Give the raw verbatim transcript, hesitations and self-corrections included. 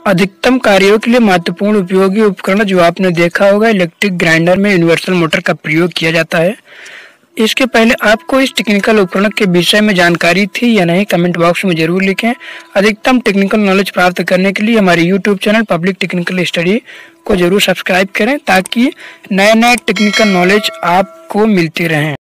अधिकतम कार्यों के लिए महत्वपूर्ण उपयोगी उपकरण जो आपने देखा होगा, इलेक्ट्रिक ग्राइंडर में यूनिवर्सल मोटर का प्रयोग किया जाता है। इसके पहले आपको इस टेक्निकल उपकरण के विषय में जानकारी थी या नहीं, कमेंट बॉक्स में जरूर लिखें। अधिकतम टेक्निकल नॉलेज प्राप्त करने के लिए हमारे YouTube channel public technical study को जरूर सब्सक्राइब करें ताकि नए नए टेक्निकल नॉलेज आपको मिलती रहें।